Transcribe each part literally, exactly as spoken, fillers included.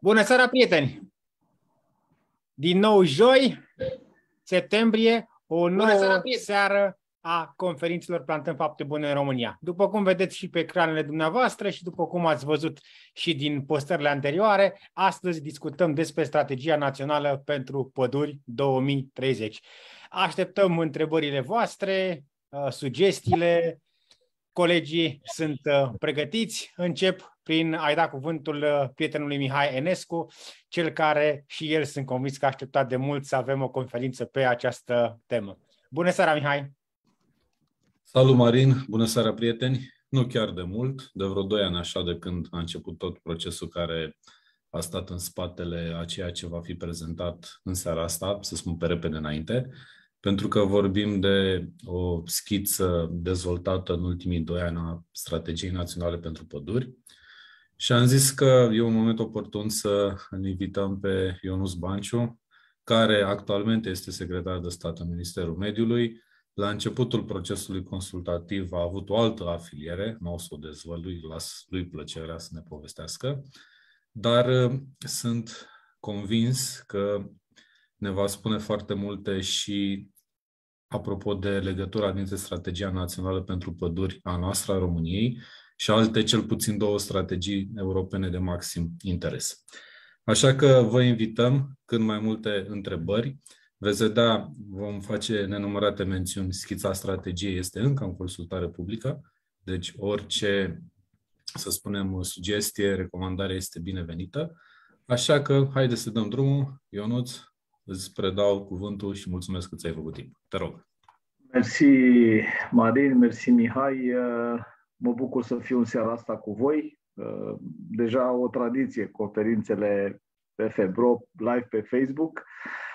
Bună seara, prieteni! Din nou joi, septembrie, o nouă seara, seară a conferințelor Plantăm Fapte Bune în România. După cum vedeți și pe ecranele dumneavoastră și după cum ați văzut și din postările anterioare, astăzi discutăm despre Strategia Națională pentru Păduri două mii treizeci. Așteptăm întrebările voastre, sugestiile. Colegii sunt pregătiți. Încep prin a-i da cuvântul prietenului Mihai Enescu, cel care și el sunt convins că a așteptat de mult să avem o conferință pe această temă. Bună seara, Mihai! Salut, Marin! Bună seara, prieteni! Nu chiar de mult, de vreo doi ani așa de când a început tot procesul care a stat în spatele a ceea ce va fi prezentat în seara asta, să spun pe repede înainte, pentru că vorbim de o schiță dezvoltată în ultimii doi ani a Strategiei Naționale pentru Păduri și am zis că e un moment oportun să îl invităm pe Ionuț Banciu, care actualmente este secretar de stat în Ministerul Mediului. La începutul procesului consultativ a avut o altă afiliere, nu o să o dezvălui, las lui plăcerea să ne povestească, dar sunt convins că ne va spune foarte multe și apropo de legătura dintre Strategia Națională pentru Păduri a noastră, a României, și alte cel puțin două strategii europene de maxim interes. Așa că vă invităm cât mai multe întrebări. Veți vedea, vom face nenumărate mențiuni. Schița strategiei este încă în consultare publică, deci orice, să spunem, sugestie, recomandare este binevenită. Așa că haideți să dăm drumul. Ionuț, îți predau cuvântul și mulțumesc că ți-ai făcut timp. Te rog. Mersi, Marin, mersi, Mihai. Mă bucur să fiu în seara asta cu voi. Deja o tradiție, conferințele pe Febro, live pe Facebook.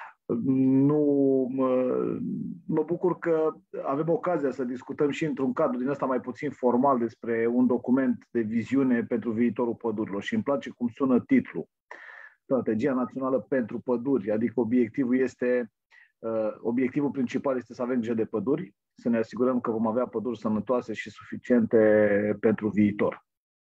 Nu, mă, mă bucur că avem ocazia să discutăm și într-un cadru din ăsta mai puțin formal despre un document de viziune pentru viitorul pădurilor. Și îmi place cum sună titlul. Strategia Națională pentru Păduri, adică obiectivul este, uh, obiectivul principal este să avem grijă de păduri, să ne asigurăm că vom avea păduri sănătoase și suficiente pentru viitor.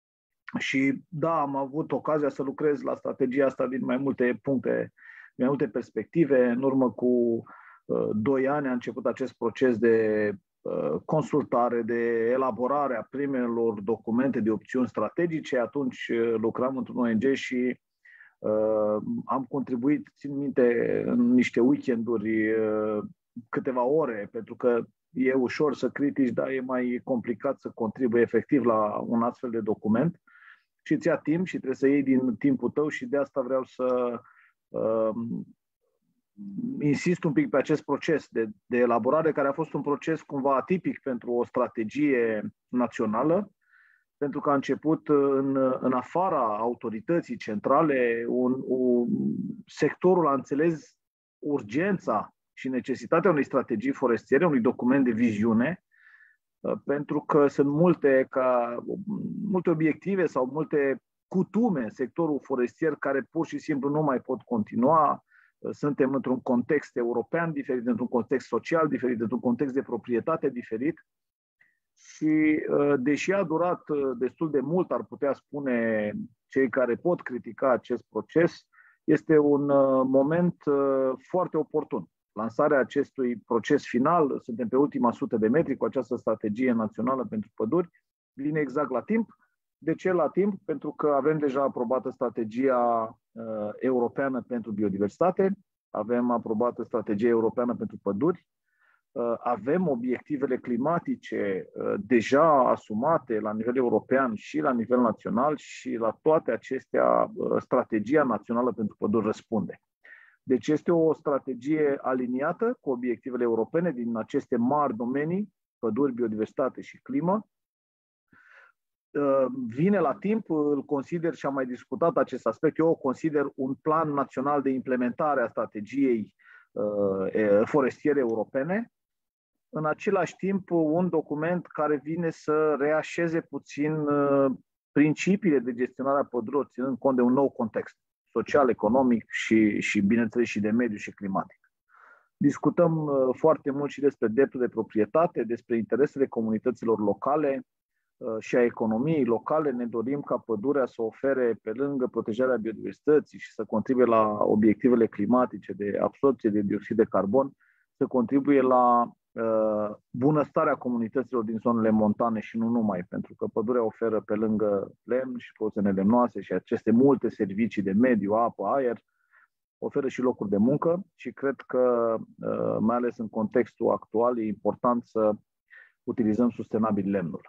Și da, am avut ocazia să lucrez la strategia asta din mai multe puncte, din mai multe perspective. În urmă cu uh, doi ani a început acest proces de uh, consultare, de elaborare a primelor documente de opțiuni strategice. Atunci uh, lucram într-un O N G și Uh, am contribuit, țin minte, în niște weekenduri, uh, câteva ore, pentru că e ușor să critici, dar e mai complicat să contribui efectiv la un astfel de document și îți ia timp și trebuie să iei din timpul tău și de asta vreau să uh, insist un pic pe acest proces de, de elaborare, care a fost un proces cumva atipic pentru o strategie națională, pentru că a început în, în afara autorității centrale, un, un, sectorul a înțeles urgența și necesitatea unei strategii forestiere, unui document de viziune, pentru că sunt multe, ca, multe obiective sau multe cutume în sectorul forestier care pur și simplu nu mai pot continua. Suntem într-un context european diferit, într-un context social diferit, într-un context de proprietate diferit. Și deși a durat destul de mult, ar putea spune cei care pot critica acest proces, este un moment foarte oportun. Lansarea acestui proces final, suntem pe ultima sută de metri cu această strategie națională pentru păduri, vine exact la timp. De ce la timp? Pentru că avem deja aprobată strategia europeană pentru biodiversitate, avem aprobată strategia europeană pentru păduri, avem obiectivele climatice deja asumate la nivel european și la nivel național și la toate acestea strategia națională pentru păduri răspunde. Deci este o strategie aliniată cu obiectivele europene din aceste mari domenii, păduri, biodiversitate și climă. Vine la timp, îl consider și am mai discutat acest aspect, eu o consider un plan național de implementare a strategiei forestiere europene. În același timp, un document care vine să reașeze puțin principiile de gestionare a pădurilor, ținând cont de un nou context social, economic și, și bineînțeles, și de mediu și climatic. Discutăm foarte mult și despre dreptul de proprietate, despre interesele comunităților locale, și a economiei locale, ne dorim ca pădurea să ofere, pe lângă protejarea biodiversității și să contribuie la obiectivele climatice de absorbție de dioxid de carbon, să contribuie la uh, bunăstarea comunităților din zonele montane și nu numai, pentru că pădurea oferă, pe lângă lemn și produse nelemnoase și aceste multe servicii de mediu, apă, aer, oferă și locuri de muncă și cred că, uh, mai ales în contextul actual, e important să utilizăm sustenabil lemnul.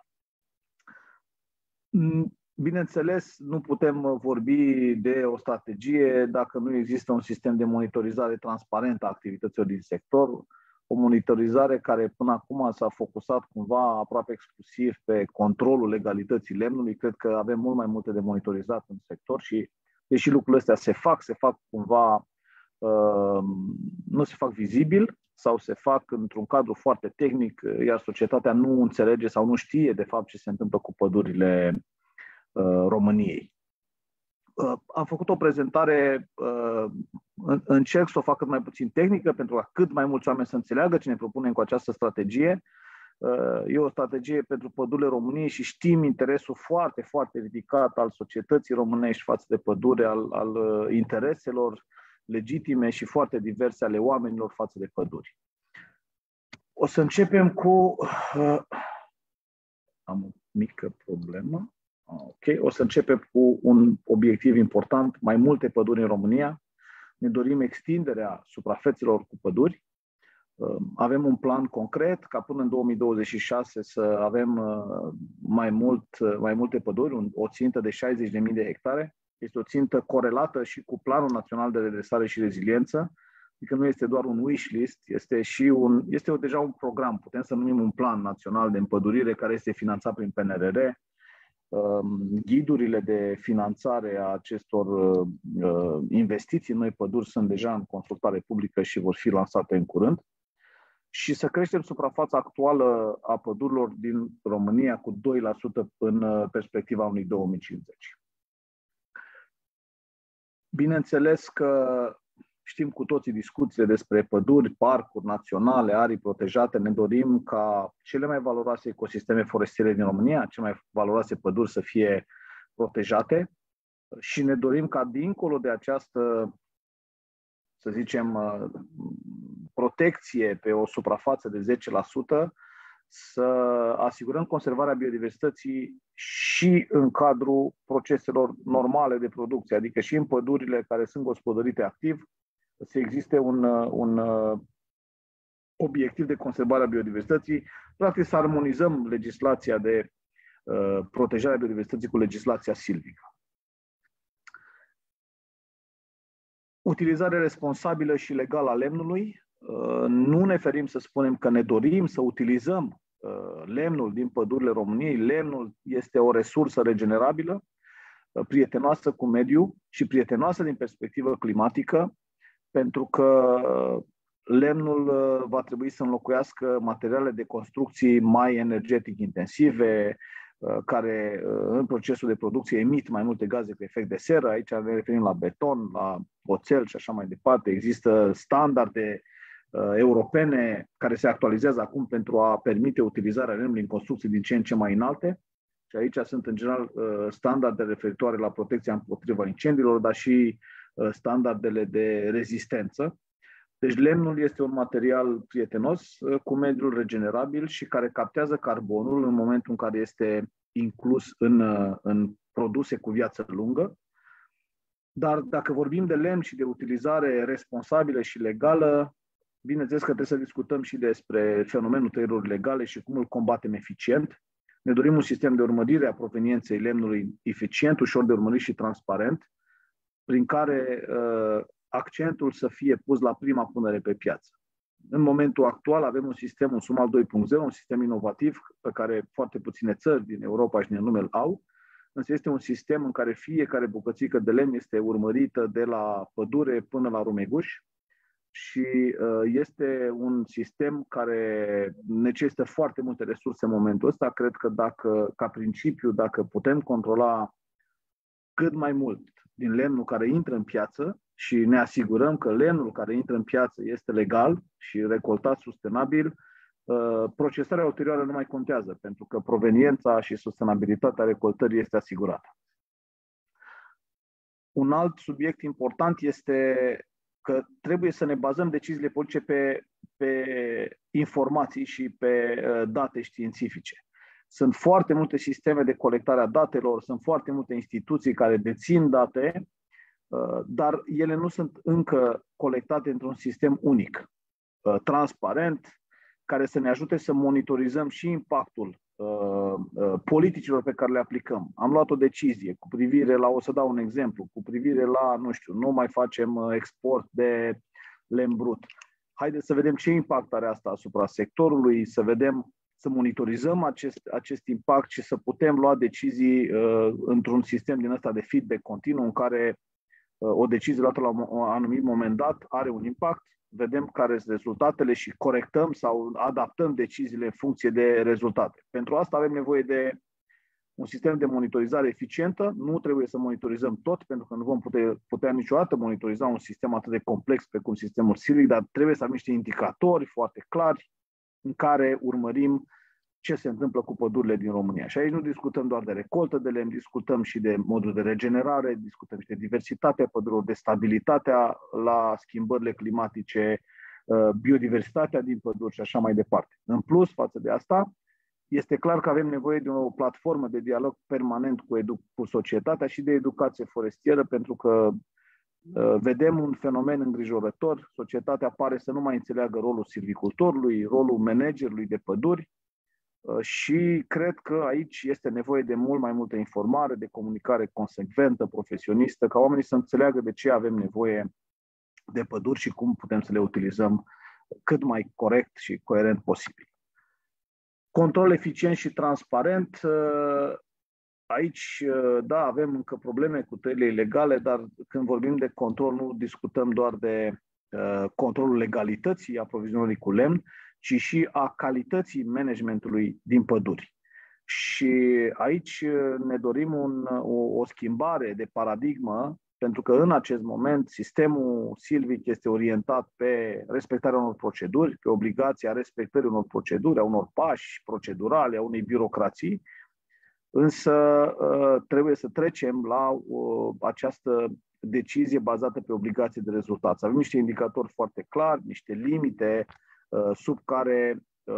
Bineînțeles, nu putem vorbi de o strategie dacă nu există un sistem de monitorizare transparent a activităților din sector, o monitorizare care până acum s-a focusat cumva aproape exclusiv pe controlul legalității lemnului. Cred că avem mult mai multe de monitorizat în sector și, deși lucrurile astea se fac, se fac cumva, uh, nu se fac vizibil sau se fac într-un cadru foarte tehnic, iar societatea nu înțelege sau nu știe de fapt ce se întâmplă cu pădurile uh, României. Uh, am făcut o prezentare, uh, încerc să o fac cât mai puțin tehnică, pentru ca cât mai mulți oameni să înțeleagă ce ne propunem cu această strategie. Uh, e o strategie pentru pădurile României și știm interesul foarte, foarte ridicat al societății românești față de pădure, al, al uh, intereselor legitime și foarte diverse ale oamenilor față de păduri. O să începem cu... Uh, am o mică problemă. Ok, o să începem cu un obiectiv important, mai multe păduri în România. Ne dorim extinderea suprafețelor cu păduri. Uh, avem un plan concret ca până în două mii douăzeci și șase să avem uh, mai, mult, uh, mai multe păduri, un, o țintă de șaizeci de mii de hectare. Este o țintă corelată și cu Planul Național de Redresare și Reziliență, adică nu este doar un wish list, este și un, este deja un program, putem să numim un plan național de împădurire care este finanțat prin P N R R. Ghidurile de finanțare a acestor investiții în noi păduri sunt deja în consultare publică și vor fi lansate în curând. Și să creștem suprafața actuală a pădurilor din România cu doi la sută în perspectiva unui două mii cincizeci. Bineînțeles că știm cu toții discuțiile despre păduri, parcuri naționale, arii protejate. Ne dorim ca cele mai valoroase ecosisteme forestiere din România, cele mai valoroase păduri să fie protejate și ne dorim ca dincolo de această, să zicem, protecție pe o suprafață de zece la sută, să asigurăm conservarea biodiversității și în cadrul proceselor normale de producție, adică și în pădurile care sunt gospodărite activ, să existe un, un obiectiv de conservare a biodiversității. Practic să armonizăm legislația de uh, protejare a biodiversității cu legislația silvică. Utilizare responsabilă și legală a lemnului. Uh, nu ne ferim să spunem că ne dorim să utilizăm uh, lemnul din pădurile României. Lemnul este o resursă regenerabilă, uh, prietenoasă cu mediul și prietenoasă din perspectivă climatică, pentru că lemnul va trebui să înlocuiască materiale de construcții mai energetic intensive, care în procesul de producție emit mai multe gaze cu efect de seră. Aici ne referim la beton, la oțel și așa mai departe. Există standarde europene care se actualizează acum pentru a permite utilizarea lemnului în construcții din ce în ce mai înalte. Și aici sunt în general standarde referitoare la protecția împotriva incendiilor, dar și standardele de rezistență. Deci lemnul este un material prietenos cu mediul, regenerabil și care captează carbonul în momentul în care este inclus în, în produse cu viață lungă. Dar dacă vorbim de lemn și de utilizare responsabilă și legală, bineînțeles că trebuie să discutăm și despre fenomenul tăierilor legale și cum îl combatem eficient. Ne dorim un sistem de urmărire a provenienței lemnului eficient, ușor de urmărit și transparent, prin care uh, accentul să fie pus la prima punere pe piață. În momentul actual avem un sistem, un SUMAL doi punct zero, un sistem inovativ pe care foarte puține țări din Europa și din lume îl au, însă este un sistem în care fiecare bucățică de lemn este urmărită de la pădure până la rumeguș și uh, este un sistem care necesită foarte multe resurse în momentul ăsta. Cred că dacă, ca principiu, dacă putem controla cât mai mult din lemnul care intră în piață și ne asigurăm că lemnul care intră în piață este legal și recoltat sustenabil, procesarea ulterioară nu mai contează, pentru că proveniența și sustenabilitatea recoltării este asigurată. Un alt subiect important este că trebuie să ne bazăm deciziile politice pe, pe informații și pe date științifice. Sunt foarte multe sisteme de colectare a datelor, sunt foarte multe instituții care dețin date, dar ele nu sunt încă colectate într-un sistem unic, transparent, care să ne ajute să monitorizăm și impactul uh, uh, politicilor pe care le aplicăm. Am luat o decizie cu privire la, o să dau un exemplu, cu privire la, nu știu, nu mai facem export de lemn brut. Haideți să vedem ce impact are asta asupra sectorului, să vedem, să monitorizăm acest, acest impact și să putem lua decizii uh, într-un sistem din ăsta de feedback continuu, în care uh, o decizie luată la un anumit moment dat are un impact, vedem care sunt rezultatele și corectăm sau adaptăm deciziile în funcție de rezultate. Pentru asta avem nevoie de un sistem de monitorizare eficientă. Nu trebuie să monitorizăm tot, pentru că nu vom putea, putea niciodată monitoriza un sistem atât de complex precum sistemul silvic, dar trebuie să avem niște indicatori foarte clari în care urmărim ce se întâmplă cu pădurile din România. Și aici nu discutăm doar de recoltă de lemn, discutăm și de modul de regenerare, discutăm și de diversitatea pădurilor, de stabilitatea la schimbările climatice, biodiversitatea din păduri și așa mai departe. În plus, față de asta, este clar că avem nevoie de o platformă de dialog permanent cu, edu- cu societatea și de educație forestieră, pentru că uh, vedem un fenomen îngrijorător. Societatea pare să nu mai înțeleagă rolul silvicultorului, rolul managerului de păduri, și cred că aici este nevoie de mult mai multă informare, de comunicare consecventă, profesionistă, ca oamenii să înțeleagă de ce avem nevoie de păduri și cum putem să le utilizăm cât mai corect și coerent posibil. Control eficient și transparent. Aici, da, avem încă probleme cu tăierile ilegale, dar când vorbim de control, nu discutăm doar de controlul legalității aprovizionării cu lemn, ci și a calității managementului din păduri. Și aici ne dorim un, o, o schimbare de paradigmă, pentru că în acest moment sistemul silvic este orientat pe respectarea unor proceduri, pe obligația respectării unor proceduri, a unor pași procedurale, a unei birocrații, însă trebuie să trecem la această decizie bazată pe obligații de rezultat. Să avem niște indicatori foarte clari, niște limite sub care,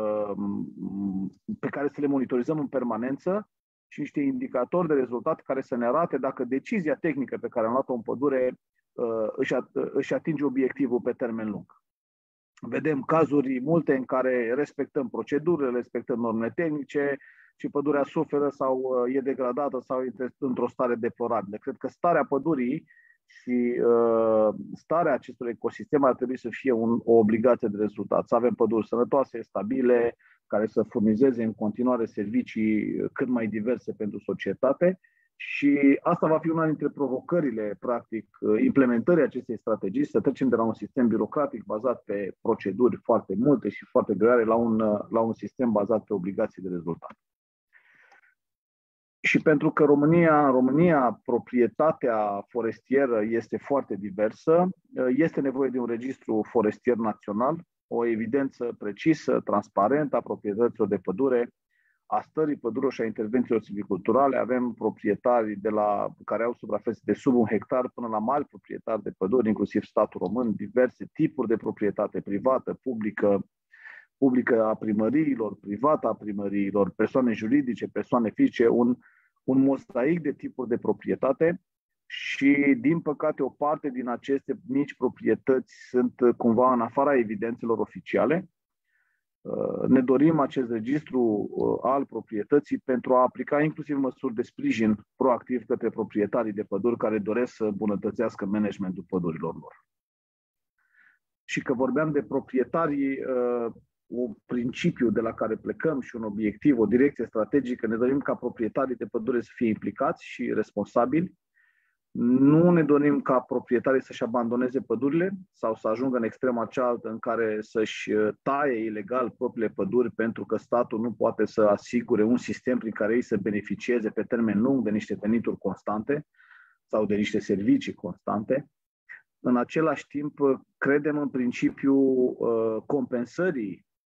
pe care să le monitorizăm în permanență și niște indicatori de rezultat care să ne arate dacă decizia tehnică pe care am luat-o în pădure își atinge obiectivul pe termen lung. Vedem cazuri multe în care respectăm procedurile, respectăm normele tehnice și pădurea suferă sau e degradată sau este într-o stare deplorabilă. Cred că starea pădurii și uh, starea acestor ecosisteme ar trebui să fie un, o obligație de rezultat. Să avem păduri sănătoase, stabile, care să furnizeze în continuare servicii cât mai diverse pentru societate și asta va fi una dintre provocările, practic, implementării acestei strategii, să trecem de la un sistem birocratic bazat pe proceduri foarte multe și foarte grele la un, la un sistem bazat pe obligații de rezultat. Și pentru că România, în România proprietatea forestieră este foarte diversă, este nevoie de un registru forestier național, o evidență precisă, transparentă a proprietăților de pădure, a stării pădurilor și a intervențiilor silviculturale. Avem proprietari de la, care au suprafețe de sub un hectar până la mari proprietari de păduri, inclusiv statul român, diverse tipuri de proprietate privată, publică, publică a primăriilor, privată a primăriilor, persoane juridice, persoane fizice, un, un mozaic de tipuri de proprietate și, din păcate, o parte din aceste mici proprietăți sunt cumva în afara evidențelor oficiale. Ne dorim acest registru al proprietății pentru a aplica inclusiv măsuri de sprijin proactiv către proprietarii de păduri care doresc să îmbunătățească managementul pădurilor lor. Și că vorbeam de proprietarii, un principiu de la care plecăm și un obiectiv, o direcție strategică, ne dorim ca proprietarii de pădure să fie implicați și responsabili. Nu ne dorim ca proprietarii să-și abandoneze pădurile sau să ajungă în extrema cealaltă în care să-și taie ilegal propriile păduri pentru că statul nu poate să asigure un sistem prin care ei să beneficieze pe termen lung de niște venituri constante sau de niște servicii constante. În același timp, credem în principiul compensării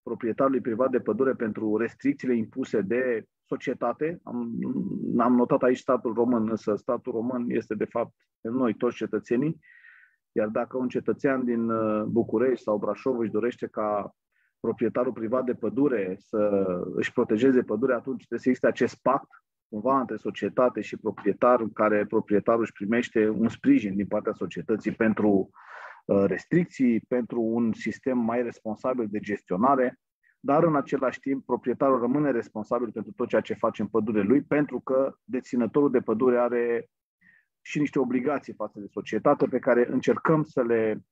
proprietarului privat de pădure pentru restricțiile impuse de societate. Am, am notat aici statul român, însă statul român este de fapt noi, toți cetățenii, iar dacă un cetățean din București sau Brașov își dorește ca proprietarul privat de pădure să își protejeze pădurea, atunci trebuie să existe acest pact cumva între societate și proprietar, în care proprietarul își primește un sprijin din partea societății pentru restricții, pentru un sistem mai responsabil de gestionare, dar în același timp proprietarul rămâne responsabil pentru tot ceea ce face în pădure lui, pentru că deținătorul de pădure are și niște obligații față de societate pe care încercăm să le,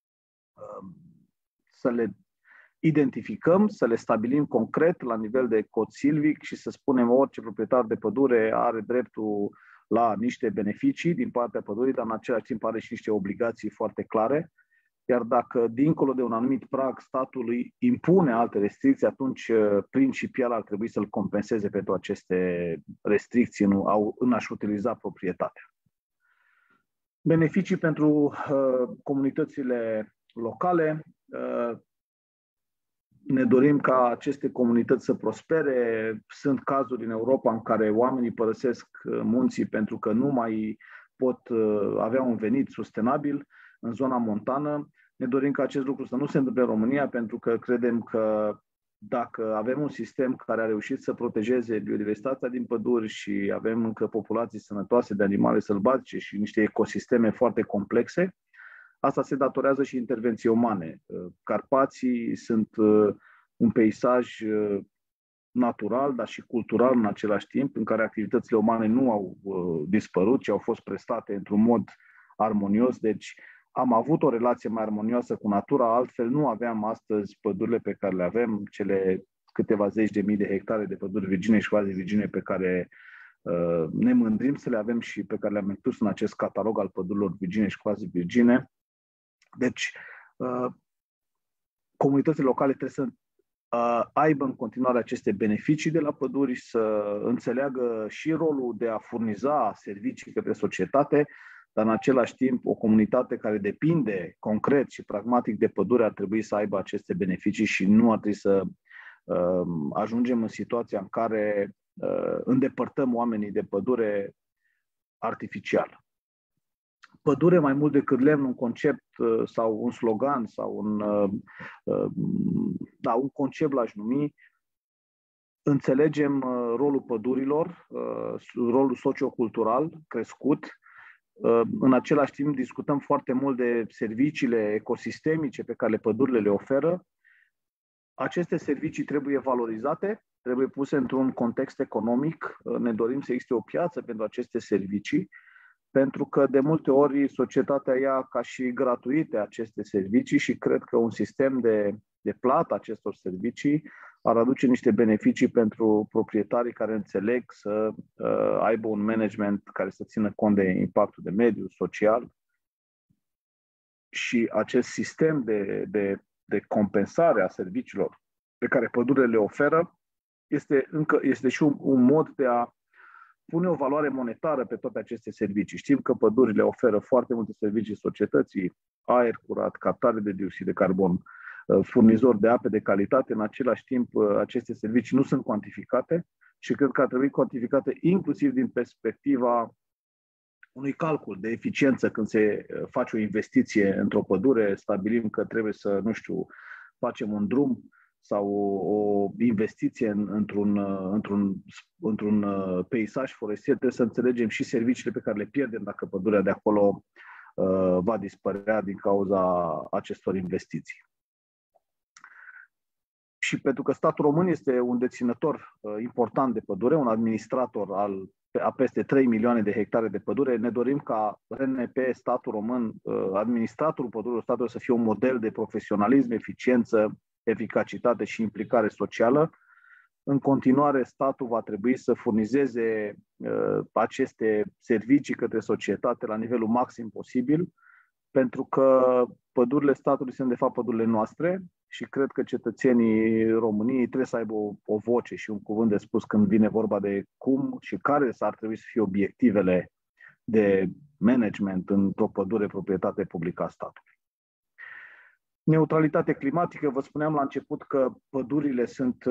să le identificăm, să le stabilim concret la nivel de cod silvic și să spunem orice proprietar de pădure are dreptul la niște beneficii din partea pădurii, dar în același timp are și niște obligații foarte clare. Iar dacă dincolo de un anumit prag statul îi impune alte restricții, atunci principial ar trebui să-l compenseze pentru aceste restricții în, în a-și utiliza proprietatea. Beneficii pentru uh, comunitățile locale. Uh, ne dorim ca aceste comunități să prospere. Sunt cazuri în Europa în care oamenii părăsesc munții pentru că nu mai pot uh, avea un venit sustenabil în zona montană. Ne dorim ca acest lucru să nu se întâmple în România, pentru că credem că dacă avem un sistem care a reușit să protejeze biodiversitatea din păduri și avem încă populații sănătoase de animale sălbatice și niște ecosisteme foarte complexe, asta se datorează și intervenții umane. Carpații sunt un peisaj natural, dar și cultural în același timp, în care activitățile umane nu au dispărut, ci au fost prestate într-un mod armonios. Deci am avut o relație mai armonioasă cu natura, altfel nu aveam astăzi pădurile pe care le avem, cele câteva zeci de mii de hectare de păduri virgine și quasi virgine pe care uh, ne mândrim să le avem și pe care le-am inclus în acest catalog al pădurilor virgine și quasi virgine. Deci, uh, comunitățile locale trebuie să uh, aibă în continuare aceste beneficii de la păduri, să înțeleagă și rolul de a furniza servicii către societate, dar în același timp o comunitate care depinde concret și pragmatic de pădure ar trebui să aibă aceste beneficii și nu ar trebui să uh, ajungem în situația în care uh, îndepărtăm oamenii de pădure artificial. Pădure mai mult decât lemn, un concept uh, sau un slogan sau un, uh, uh, da, un concept l-aș numi. Înțelegem uh, rolul pădurilor, uh, rolul sociocultural crescut. În același timp discutăm foarte mult de serviciile ecosistemice pe care pădurile le oferă. Aceste servicii trebuie valorizate, trebuie puse într-un context economic. Ne dorim să existe o piață pentru aceste servicii, pentru că de multe ori societatea ia ca și gratuite aceste servicii și cred că un sistem de, de plată acestor servicii ar aduce niște beneficii pentru proprietarii care înțeleg să uh, aibă un management care să țină cont de impactul de mediu, social. Și acest sistem de, de, de compensare a serviciilor pe care pădurile le oferă este, încă, este și un, un mod de a pune o valoare monetară pe toate aceste servicii. Știm că pădurile oferă foarte multe servicii societății, aer curat, captare de dioxid de carbon, furnizori de ape de calitate. În același timp, aceste servicii nu sunt cuantificate și cred că ar trebui cuantificate inclusiv din perspectiva unui calcul de eficiență. Când se face o investiție într-o pădure, stabilim că trebuie să, nu știu, facem un drum sau o, o investiție în, într-un, într-un, într-un peisaj forestier, trebuie să înțelegem și serviciile pe care le pierdem dacă pădurea de acolo uh, va dispărea din cauza acestor investiții. Și pentru că statul român este un deținător uh, important de pădure, un administrator al, a peste trei milioane de hectare de pădure, ne dorim ca R N P, statul român, uh, administratorul pădurilor statului să fie un model de profesionalism, eficiență, eficacitate și implicare socială. În continuare, statul va trebui să furnizeze uh, aceste servicii către societate la nivelul maxim posibil, pentru că pădurile statului sunt de fapt pădurile noastre și cred că cetățenii României trebuie să aibă o, o voce și un cuvânt de spus când vine vorba de cum și care ar trebui să fie obiectivele de management într-o pădure proprietate publică a statului. Neutralitate climatică, vă spuneam la început că pădurile sunt,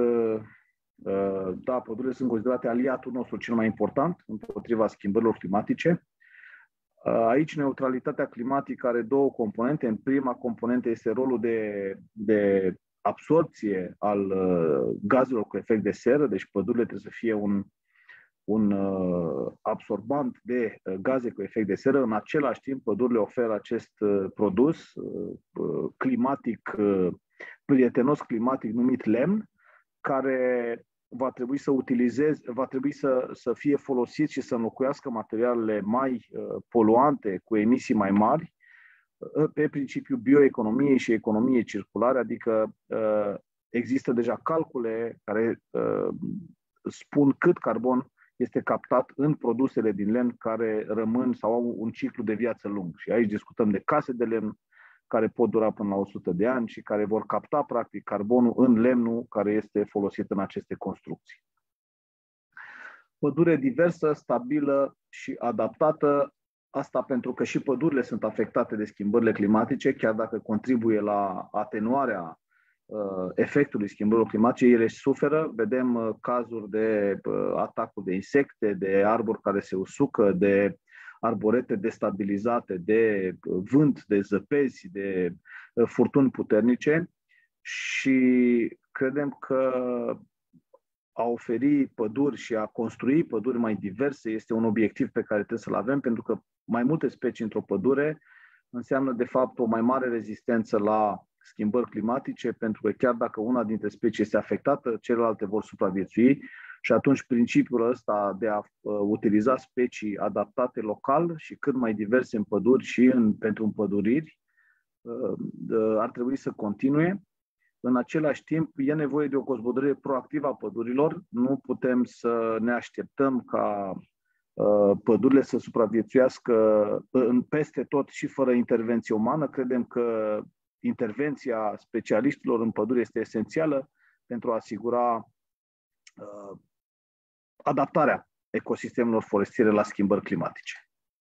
da, pădurile sunt considerate aliatul nostru cel mai important împotriva schimbărilor climatice. Aici neutralitatea climatică are două componente. În prima componentă este rolul de, de absorbție al gazelor cu efect de seră, deci pădurile trebuie să fie un, un absorbant de gaze cu efect de seră. În același timp, pădurile oferă acest produs climatic, prietenos climatic numit lemn, care va trebui să utilizeze, va trebui să, să fie folosit și să înlocuiască materialele mai uh, poluante, cu emisii mai mari, uh, pe principiul bioeconomiei și economiei circulare, adică uh, există deja calcule care uh, spun cât carbon este captat în produsele din lemn care rămân sau au un ciclu de viață lung. Și aici discutăm de case de lemn care pot dura până la o sută de ani și care vor capta practic carbonul în lemnul care este folosit în aceste construcții. Pădure diversă, stabilă și adaptată, asta pentru că și pădurile sunt afectate de schimbările climatice, chiar dacă contribuie la atenuarea uh, efectului schimbărilor climatice, ele suferă. Vedem uh, cazuri de uh, atacuri de insecte, de arbori care se usucă, de arborete destabilizate de vânt, de zăpezi, de furtuni puternice și credem că a oferi păduri și a construi păduri mai diverse este un obiectiv pe care trebuie să-l avem, pentru că mai multe specii într-o pădure înseamnă de fapt o mai mare rezistență la schimbări climatice, pentru că chiar dacă una dintre specii este afectată, celelalte vor supraviețui. Și atunci principiul ăsta de a uh, utiliza specii adaptate local și cât mai diverse în păduri și în, pentru împăduriri uh, uh, ar trebui să continue. În același timp, e nevoie de o gospodărire proactivă a pădurilor. Nu putem să ne așteptăm ca uh, pădurile să supraviețuiască în peste tot și fără intervenție umană. Credem că intervenția specialiștilor în pădure este esențială pentru a asigura uh, adaptarea ecosistemelor forestiere la schimbări climatice.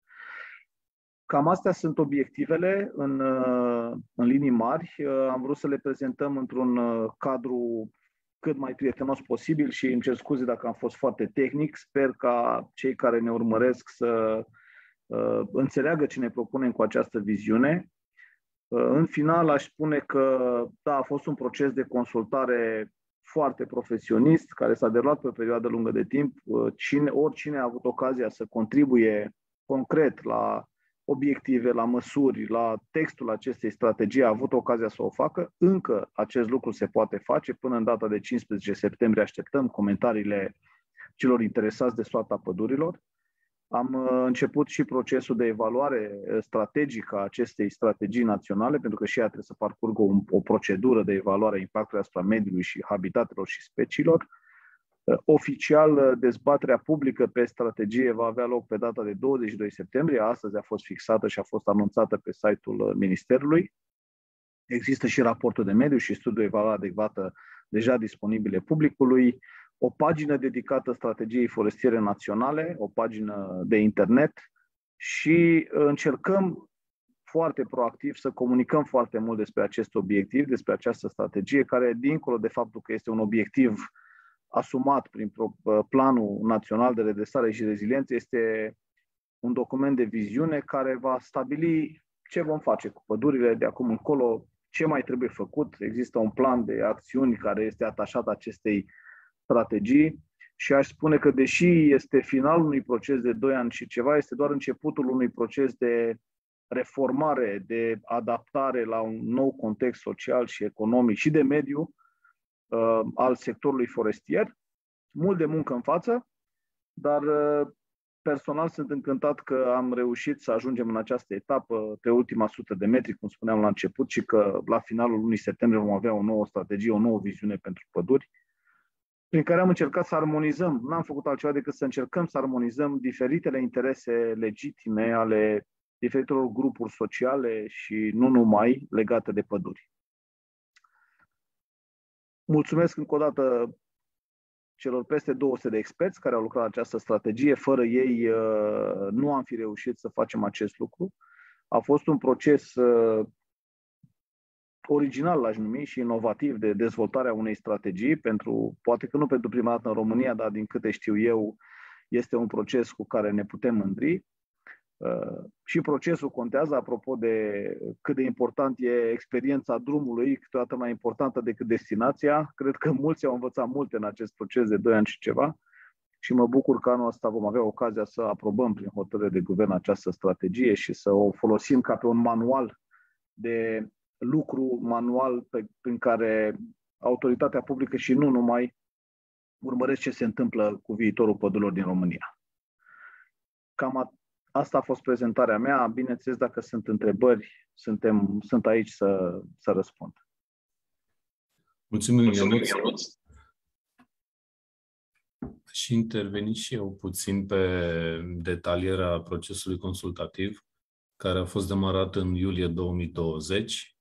Cam astea sunt obiectivele în, în linii mari. Am vrut să le prezentăm într-un cadru cât mai prietenos posibil și îmi cer scuze dacă am fost foarte tehnic. Sper ca cei care ne urmăresc să uh, înțeleagă ce ne propunem cu această viziune. Uh, în final, aș spune că da, a fost un proces de consultare foarte profesionist, care s-a derulat pe o perioadă lungă de timp. Cine, oricine a avut ocazia să contribuie concret la obiective, la măsuri, la textul acestei strategii a avut ocazia să o facă. Încă acest lucru se poate face. Până în data de cincisprezece septembrie așteptăm comentariile celor interesați de soarta pădurilor. Am început și procesul de evaluare strategică a acestei strategii naționale, pentru că și ea trebuie să parcurgă o, o procedură de evaluare a impactului asupra mediului și habitatelor și speciilor. Oficial, dezbaterea publică pe strategie va avea loc pe data de douăzeci și doi septembrie. Astăzi a fost fixată și a fost anunțată pe site-ul Ministerului. Există și raportul de mediu și studiul de evaluare adecvată deja disponibile publicului. O pagină dedicată strategiei forestiere naționale, o pagină de internet și încercăm foarte proactiv să comunicăm foarte mult despre acest obiectiv, despre această strategie, care, dincolo de faptul că este un obiectiv asumat prin Planul Național de Redresare și Reziliență, este un document de viziune care va stabili ce vom face cu pădurile de acum încolo, ce mai trebuie făcut. Există un plan de acțiuni care este atașat acestei strategii și aș spune că, deși este finalul unui proces de doi ani și ceva, este doar începutul unui proces de reformare, de adaptare la un nou context social și economic și de mediu uh, al sectorului forestier. Mult de muncă în față, dar uh, personal sunt încântat că am reușit să ajungem în această etapă pe ultima sută de metri, cum spuneam la început, și că la finalul lunii septembrie vom avea o nouă strategie, o nouă viziune pentru păduri, prin care am încercat să armonizăm, n-am făcut altceva decât să încercăm să armonizăm diferitele interese legitime ale diferitelor grupuri sociale și nu numai legate de păduri. Mulțumesc încă o dată celor peste două sute de experți care au lucrat la această strategie. Fără ei nu am fi reușit să facem acest lucru. A fost un proces original, l-aș numi, și inovativ de dezvoltarea unei strategii, pentru, poate că nu pentru prima dată în România, dar din câte știu eu, este un proces cu care ne putem mândri. Uh, și procesul contează, apropo de cât de important e experiența drumului, câteodată mai importantă decât destinația. Cred că mulți au învățat multe în acest proces de doi ani și ceva și mă bucur că anul ăsta vom avea ocazia să aprobăm prin hotărâre de guvern această strategie și să o folosim ca pe un manual de lucru, manual pe, prin care autoritatea publică și nu numai urmăresc ce se întâmplă cu viitorul pădurilor din România. Cam a, asta a fost prezentarea mea. Bineînțeles, dacă sunt întrebări, suntem, sunt aici să, să răspund. Mulțumim, Ionuț. Și interveni și eu puțin pe detalierea procesului consultativ, care a fost demarat în iulie două mii douăzeci,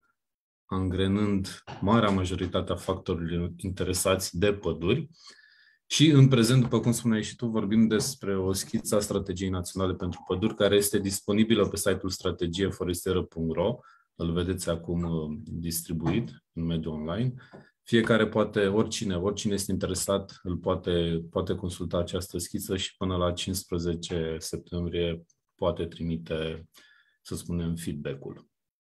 angrenând marea majoritate a factorilor interesați de păduri. Și în prezent, după cum spuneai și tu, vorbim despre o schiță a Strategiei Naționale pentru Păduri, care este disponibilă pe site-ul strategie forestieră punct ro. Îl vedeți acum distribuit în mediul online. Fiecare poate, oricine, oricine este interesat, îl poate, poate consulta această schiță și până la cincisprezece septembrie poate trimite, să spunem, feedback-ul.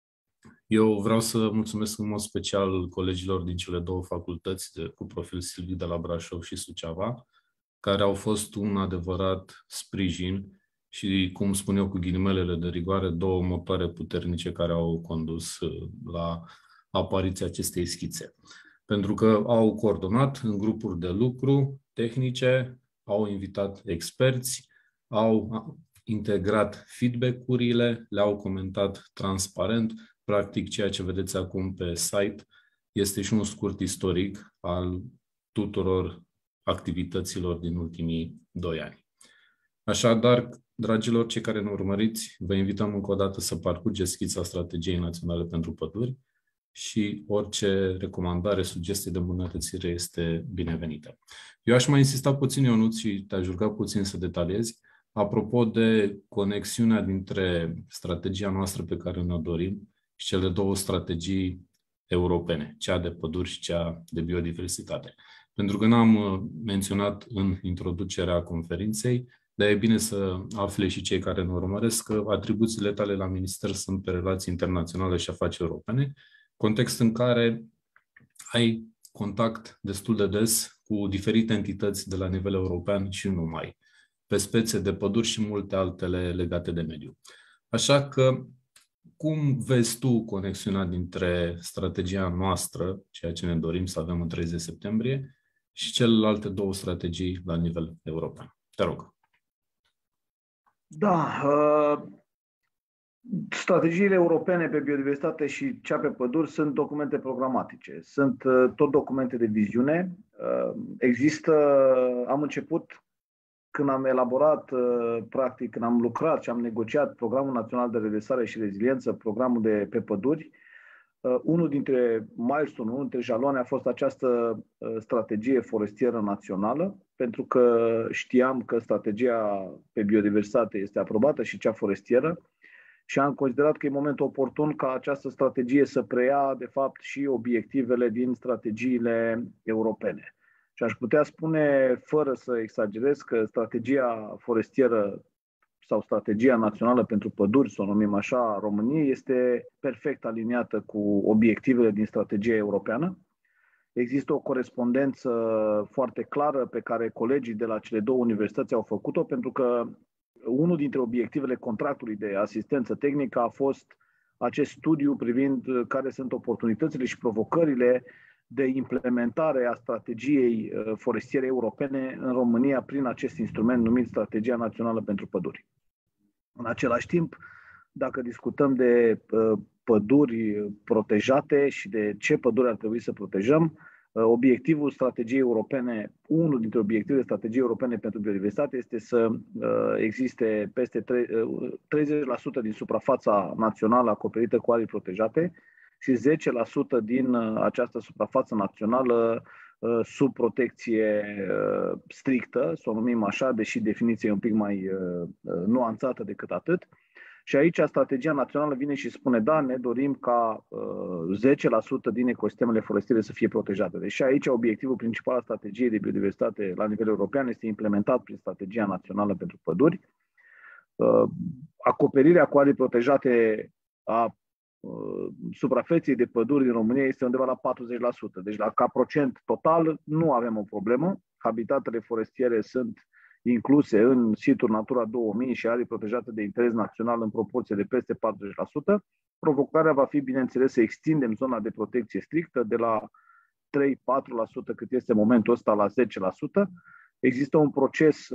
Eu vreau să mulțumesc în mod special colegilor din cele două facultăți de, cu profil silvic de la Brașov și Suceava, care au fost un adevărat sprijin și, cum spun eu cu ghilimelele de rigoare, două motoare puternice care au condus la apariția acestei schițe. Pentru că au coordonat în grupuri de lucru tehnice, au invitat experți, au integrat feedback-urile, le-au comentat transparent. Practic, ceea ce vedeți acum pe site este și un scurt istoric al tuturor activităților din ultimii doi ani. Așadar, dragilor, cei care ne urmăriți, vă invităm încă o dată să parcurgeți schița Strategiei Naționale pentru Păduri și orice recomandare, sugestie de îmbunătățire este binevenită. Eu aș mai insista puțin, Ionuț, și te-aș ruga puțin să detaliezi, apropo de conexiunea dintre strategia noastră pe care ne-o dorim și cele două strategii europene, cea de păduri și cea de biodiversitate. Pentru că n-am menționat în introducerea conferinței, dar e bine să afle și cei care ne urmăresc că atribuțiile tale la minister sunt pe relații internaționale și afaceri europene, context în care ai contact destul de des cu diferite entități de la nivel european și nu numai, pe spețe de păduri și multe altele legate de mediu. Așa că, cum vezi tu conexiunea dintre strategia noastră, ceea ce ne dorim să avem în treizeci septembrie, și celelalte două strategii la nivel european? Te rog. Da, uh, strategiile europene pe biodiversitate și cea pe păduri sunt documente programatice. Sunt uh, tot documente de viziune. Uh, există, am început când am elaborat, practic, când am lucrat și am negociat Programul Național de Redresare și Reziliență, programul de pe păduri, unul dintre milestone, unul dintre jaloane a fost această strategie forestieră națională, pentru că știam că strategia pe biodiversitate este aprobată și cea forestieră și am considerat că e momentul oportun ca această strategie să preia, de fapt, și obiectivele din strategiile europene. Și aș putea spune, fără să exagerez, că strategia forestieră sau strategia națională pentru păduri, să o numim așa, României, este perfect aliniată cu obiectivele din strategia europeană. Există o corespondență foarte clară pe care colegii de la cele două universități au făcut-o, pentru că unul dintre obiectivele contractului de asistență tehnică a fost acest studiu privind care sunt oportunitățile și provocările de implementare a strategiei forestiere europene în România prin acest instrument numit Strategia Națională pentru Păduri. În același timp, dacă discutăm de păduri protejate și de ce păduri ar trebui să protejăm, obiectivul strategiei europene, unul dintre obiectivele strategiei europene pentru biodiversitate este să existe peste treizeci la sută din suprafața națională acoperită cu arii protejate și zece la sută din această suprafață națională sub protecție strictă, să o numim așa, deși definiția e un pic mai nuanțată decât atât. Și aici strategia națională vine și spune, da, ne dorim ca uh, zece la sută din ecosistemele forestiere să fie protejate. Deci aici obiectivul principal al strategiei de biodiversitate la nivel european este implementat prin strategia națională pentru păduri. Uh, acoperirea cu arii protejate a uh, suprafeței de păduri din România este undeva la patruzeci la sută. Deci la, ca procent total nu avem o problemă. Habitatele forestiere sunt incluse în situri Natura două mii și arii protejate de interes național în proporție de peste patruzeci la sută. Provocarea va fi, bineînțeles, să extindem zona de protecție strictă de la trei patru la sută cât este momentul ăsta la zece la sută. Există un proces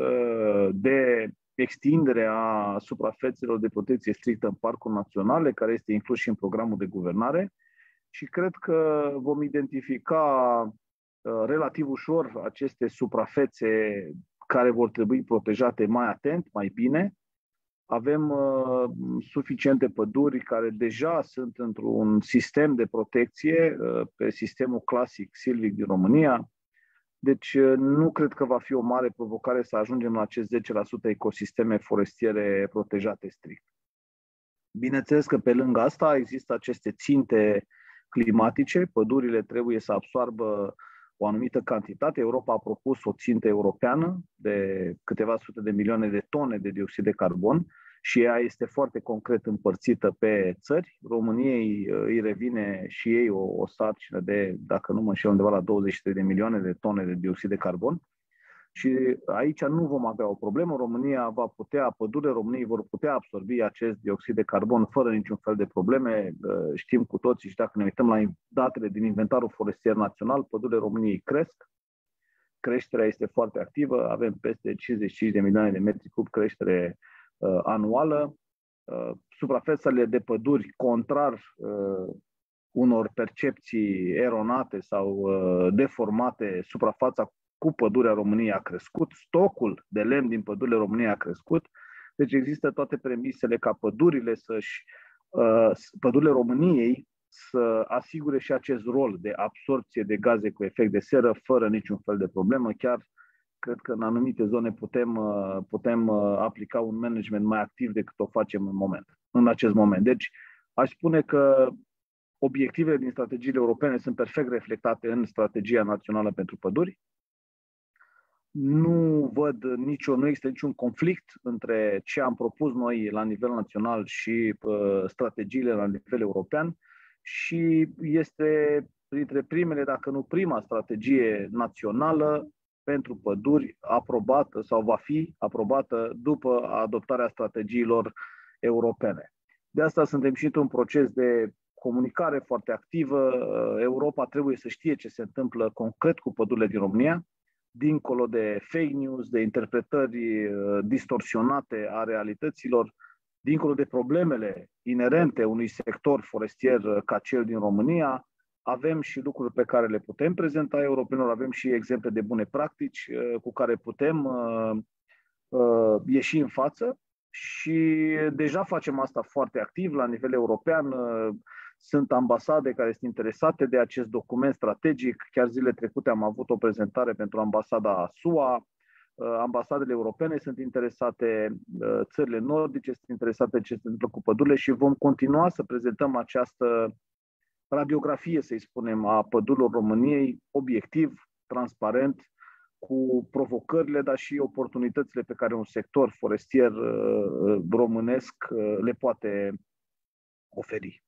de extindere a suprafețelor de protecție strictă în parcuri naționale, care este inclus și în programul de guvernare și cred că vom identifica relativ ușor aceste suprafețe care vor trebui protejate mai atent, mai bine. Avem uh, suficiente păduri care deja sunt într-un sistem de protecție, uh, pe sistemul clasic silvic din România. Deci uh, nu cred că va fi o mare provocare să ajungem la acest zece la sută ecosisteme forestiere protejate strict. Bineînțeles că pe lângă asta există aceste ținte climatice. Pădurile trebuie să absoarbă o anumită cantitate. Europa a propus o țintă europeană de câteva sute de milioane de tone de dioxid de carbon și ea este foarte concret împărțită pe țări. României îi revine și ei o, o sarcină de, dacă nu mă înșel, undeva la douăzeci și trei de milioane de tone de dioxid de carbon. Și aici nu vom avea o problemă. România va putea, pădurile României vor putea absorbi acest dioxid de carbon fără niciun fel de probleme. Știm cu toții și dacă ne uităm la datele din inventarul forestier național, pădurile României cresc. Creșterea este foarte activă. Avem peste cincizeci și cinci de milioane de metri cub creștere uh, anuală. Uh, suprafețele de păduri, contrar uh, unor percepții eronate sau uh, deformate, suprafața cu pădurea României a crescut, stocul de lemn din pădurile României a crescut, deci există toate premisele ca pădurile să-și, uh, pădurile României să asigure și acest rol de absorpție de gaze cu efect de seră fără niciun fel de problemă. Chiar cred că în anumite zone putem, uh, putem uh, aplica un management mai activ decât o facem în, moment, în acest moment. Deci aș spune că obiectivele din strategiile europene sunt perfect reflectate în strategia națională pentru păduri. Nu văd nicio, nu există niciun conflict între ce am propus noi la nivel național și uh, strategiile la nivel european și este printre primele, dacă nu prima strategie națională pentru păduri aprobată sau va fi aprobată după adoptarea strategiilor europene. De asta suntem și într-un proces de comunicare foarte activă. Europa trebuie să știe ce se întâmplă concret cu pădurile din România, dincolo de fake news, de interpretări distorsionate a realităților, dincolo de problemele inerente unui sector forestier ca cel din România, avem și lucruri pe care le putem prezenta europenilor, avem și exemple de bune practici cu care putem ieși în față și deja facem asta foarte activ la nivel european. Sunt ambasade care sunt interesate de acest document strategic. Chiar zilele trecute am avut o prezentare pentru ambasada S U A. Ambasadele europene sunt interesate, țările nordice sunt interesate de ce se întâmplă cu pădurile și vom continua să prezentăm această radiografie, să-i spunem, a pădurilor României, obiectiv, transparent, cu provocările, dar și oportunitățile pe care un sector forestier românesc le poate oferi.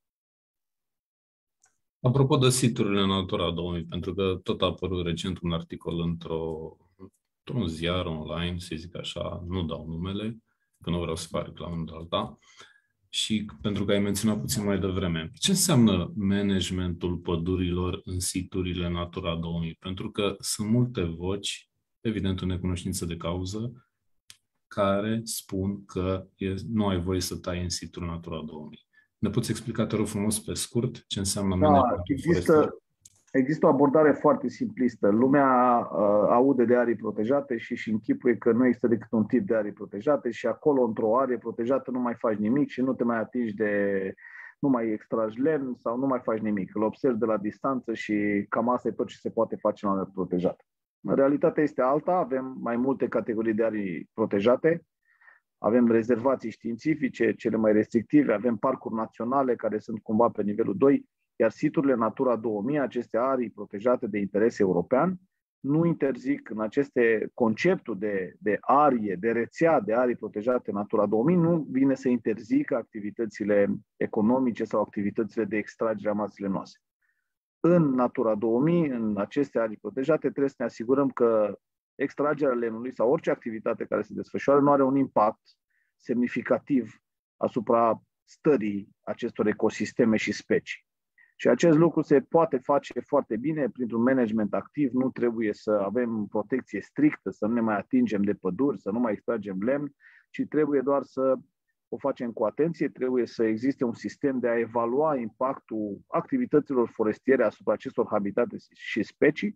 Apropo de siturile Natura două mii, pentru că tot a apărut recent un articol într-o, într-un ziar online, să zic așa, nu dau numele, că nu vreau să fac reclamă de alta, și pentru că ai menționat puțin mai devreme, ce înseamnă managementul pădurilor în siturile Natura două mii? Pentru că sunt multe voci, evident în necunoștință de cauză, care spun că nu ai voie să tai în situl Natura două mii. Ne poți explica, te rog frumos, pe scurt, ce înseamnă da, managementul există, forestier? Există o abordare foarte simplistă. Lumea uh, aude de arii protejate și își închipuie că nu există decât un tip de arii protejate și acolo, într-o arie protejată, nu mai faci nimic și nu te mai atingi de... nu mai extragi lemn sau nu mai faci nimic. Îl observi de la distanță și cam asta e tot ce se poate face în arie protejată. Realitatea este alta, avem mai multe categorii de arii protejate. avem rezervații științifice, cele mai restrictive, avem parcuri naționale care sunt cumva pe nivelul doi, iar siturile Natura două mii, aceste arii protejate de interes european, nu interzic în aceste conceptul de, de arie, de rețea de arii protejate Natura două mii, nu vine să interzică activitățile economice sau activitățile de extragere a masele noastre. În Natura două mii, în aceste arii protejate, trebuie să ne asigurăm că extragerea lemnului sau orice activitate care se desfășoară nu are un impact semnificativ asupra stării acestor ecosisteme și specii. Și acest lucru se poate face foarte bine printr-un management activ, nu trebuie să avem protecție strictă, să nu ne mai atingem de păduri, să nu mai extragem lemn, ci trebuie doar să o facem cu atenție, trebuie să existe un sistem de a evalua impactul activităților forestiere asupra acestor habitate și specii,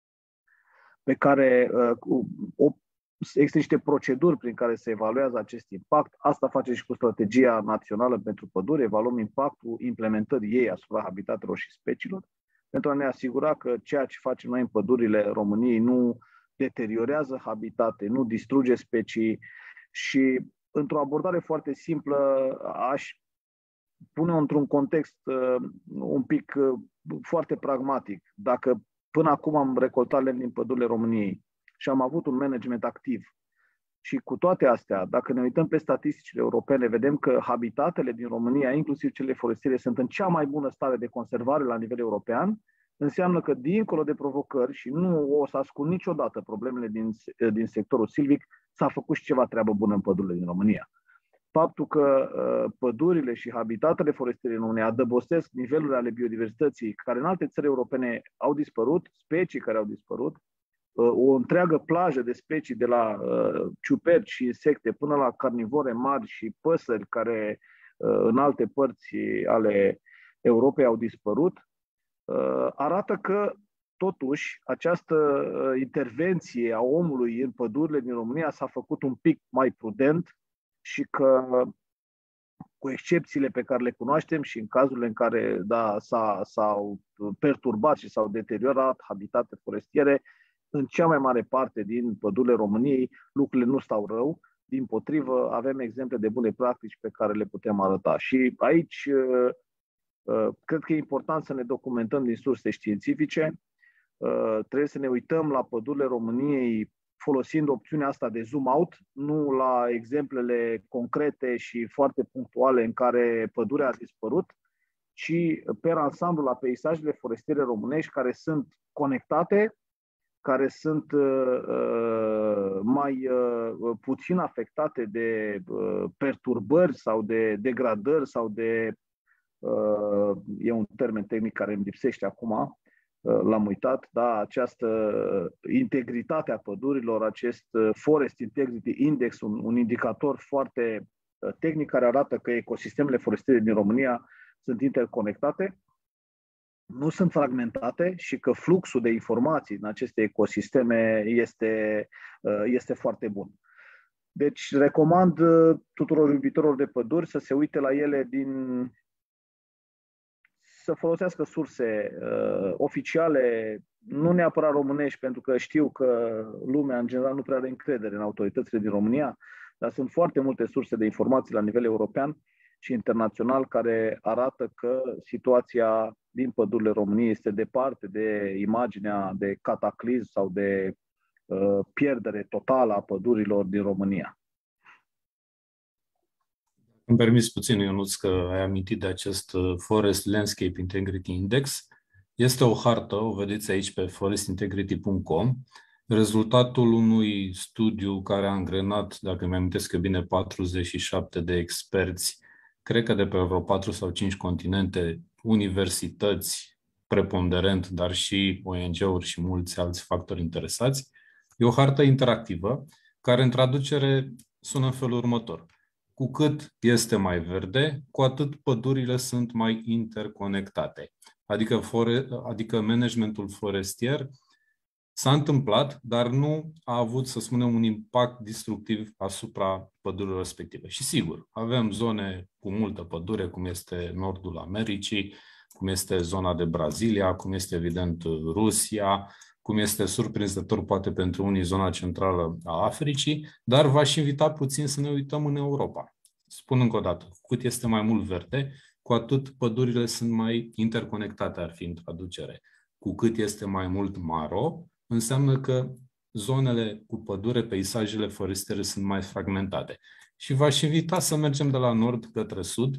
pe care uh, o, există niște proceduri prin care se evaluează acest impact. Asta face și cu strategia națională pentru pădure, evaluăm impactul implementării ei asupra habitatelor și speciilor, pentru a ne asigura că ceea ce facem noi în pădurile României nu deteriorează habitate, nu distruge specii și într-o abordare foarte simplă aș pune într-un context uh, un pic uh, foarte pragmatic. Dacă până acum am recoltat lemn din pădurile României și am avut un management activ și cu toate astea, dacă ne uităm pe statisticile europene, vedem că habitatele din România, inclusiv cele forestiere, sunt în cea mai bună stare de conservare la nivel european, înseamnă că dincolo de provocări, și nu o să ascund niciodată problemele din, din sectorul silvic, s-a făcut și ceva treabă bună în pădurile din România. Faptul că uh, pădurile și habitatele forestiere în România adăbostesc nivelurile ale biodiversității care în alte țări europene au dispărut, specii care au dispărut, uh, o întreagă plajă de specii de la uh, ciuperci și insecte până la carnivore mari și păsări care uh, în alte părți ale Europei au dispărut, uh, arată că totuși această uh, intervenție a omului în pădurile din România s-a făcut un pic mai prudent, și că, cu excepțiile pe care le cunoaștem și în cazurile în care da, s-a, s-au perturbat și s-au deteriorat habitate forestiere, în cea mai mare parte din pădurile României lucrurile nu stau rău. Dimpotrivă, avem exemple de bune practici pe care le putem arăta. Și aici cred că e important să ne documentăm din surse științifice. Trebuie să ne uităm la pădurile României folosind opțiunea asta de zoom out, nu la exemplele concrete și foarte punctuale în care pădurea a dispărut, ci pe ansamblu la peisajele forestiere românești care sunt conectate, care sunt uh, mai uh, puțin afectate de uh, perturbări sau de degradări sau de, uh, e un termen tehnic care îmi lipsește acum, l-am uitat, da, această integritate a pădurilor, acest Forest Integrity Index, un, un indicator foarte tehnic care arată că ecosistemele forestiere din România sunt interconectate, nu sunt fragmentate și că fluxul de informații în aceste ecosisteme este, este foarte bun. Deci recomand tuturor iubitorilor de păduri să se uite la ele din... să folosească surse uh, oficiale, nu neapărat românești, pentru că știu că lumea în general nu prea are încredere în autoritățile din România, dar sunt foarte multe surse de informații la nivel european și internațional care arată că situația din pădurile României este departe de imaginea de cataclism sau de uh, pierdere totală a pădurilor din România. Îmi permis puțin, Ionuț, că ai amintit de acest Forest Landscape Integrity Index. Este o hartă, o vedeți aici pe forest integrity punct com, rezultatul unui studiu care a angrenat, dacă îmi amintesc eu bine, patruzeci și șapte de experți, cred că de pe vreo patru sau cinci continente, universități preponderent, dar și O N G-uri și mulți alți factori interesați. E o hartă interactivă care în traducere sună în felul următor. Cu cât este mai verde, cu atât pădurile sunt mai interconectate. Adică, fore, adică managementul forestier s-a întâmplat, dar nu a avut, să spunem, un impact destructiv asupra pădurilor respective. Și sigur, avem zone cu multă pădure, cum este nordul Americii, cum este zona de Brazilia, cum este evident Rusia, cum este surprinzător poate pentru unii zona centrală a Africii, dar v-aș invita puțin să ne uităm în Europa. Spun încă o dată, cu cât este mai mult verde, cu atât pădurile sunt mai interconectate, ar fi în traducere. Cu cât este mai mult maro, înseamnă că zonele cu pădure, peisajele forestiere sunt mai fragmentate. Și v-aș invita să mergem de la nord către sud,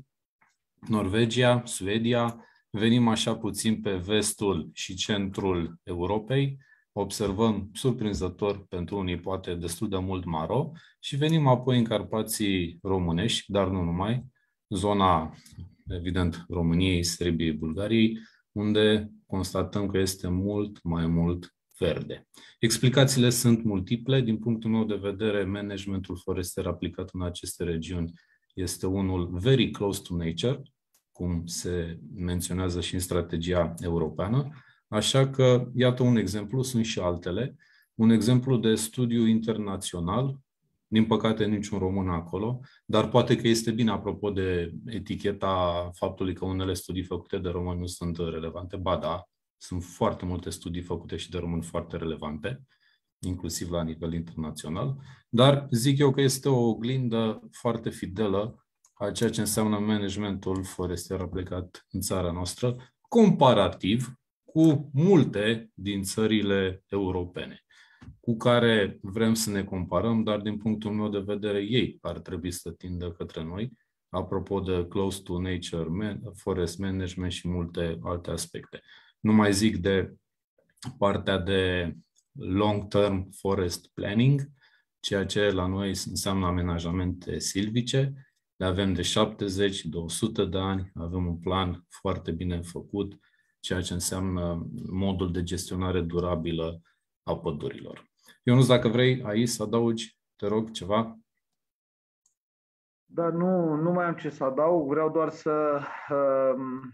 Norvegia, Suedia, venim așa puțin pe vestul și centrul Europei, observăm surprinzător pentru unii poate destul de mult maro și venim apoi în Carpații românești, dar nu numai, zona, evident, României, Serbiei, Bulgariei, unde constatăm că este mult mai mult verde. Explicațiile sunt multiple. Din punctul meu de vedere, managementul forestier aplicat în aceste regiuni este unul very close to nature, cum se menționează și în strategia europeană. Așa că, iată un exemplu, sunt și altele. Un exemplu de studiu internațional, din păcate niciun român acolo, dar poate că este bine apropo de eticheta faptului că unele studii făcute de români nu sunt relevante. Ba da, sunt foarte multe studii făcute și de români foarte relevante, inclusiv la nivel internațional, dar zic eu că este o oglindă foarte fidelă a ceea ce înseamnă managementul forestier aplicat în țara noastră, comparativ cu multe din țările europene, cu care vrem să ne comparăm, dar din punctul meu de vedere ei ar trebui să tindă către noi, apropo de close to nature, forest management și multe alte aspecte. Nu mai zic de partea de long-term forest planning, ceea ce la noi înseamnă amenajamente silvice. Le avem de șaptezeci, de o sută de ani, avem un plan foarte bine făcut, ceea ce înseamnă modul de gestionare durabilă a pădurilor. Ionuț, dacă vrei aici să adaugi, te rog, ceva? Da, nu, nu mai am ce să adaug, vreau doar să um,